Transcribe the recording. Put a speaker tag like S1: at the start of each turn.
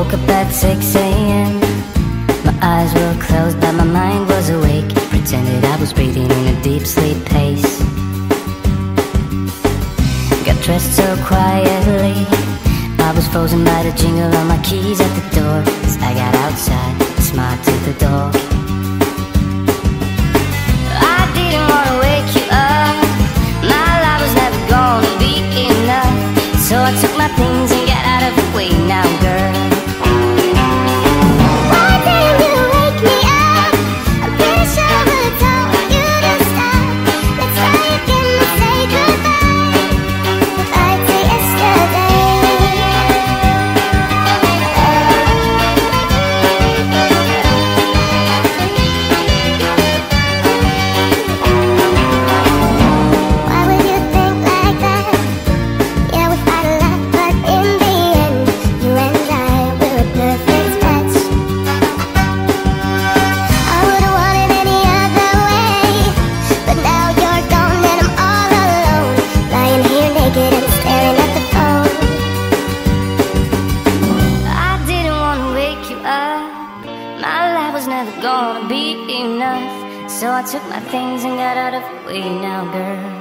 S1: woke up at 6 a.m. My eyes were closed but my mind was awake. Pretended I was breathing in a deep sleep pace. Got dressed so quietly, I was frozen by the jingle of my keys at the door. As I got outside, smiled to the dog. I didn't wanna wake you up, my life was never gonna be enough. So I took my things and got out of the way now, girl.
S2: Why didn't you wake me up? I'm pretty sure I would've told you to stop. Let's try again, let's say goodbye. Goodbye to yesterday. Why would you think like that? Yeah, we fight a lot, but in the end, you and I, we're a perfect match. I would've wanted any other way, but now you're gone and I'm all alone, lying here naked and staring at the phone.
S1: I didn't wanna wake you up, my life was never gonna be enough. So I took my things and got out of the way now, girl.